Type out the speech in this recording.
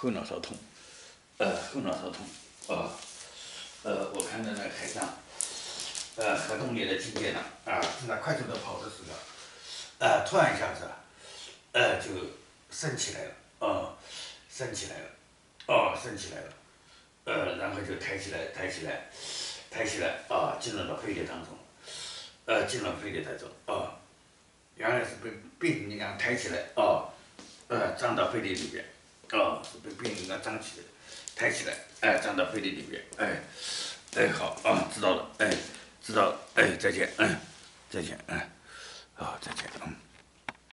后脑勺痛，后脑勺痛，我看到那个海上，河洞里的境界呢，正在快速的跑的时候，突然一下子，就升起来了，升起来了，升起来了，然后就抬起来，进入到肺叶当中，进入肺叶当中，原来是被病人刚抬起来，装到肺叶里边，是被病人刚张起来，抬起来，装到肺叶里边，好，知道了，知道了，再见，再见，好，再见，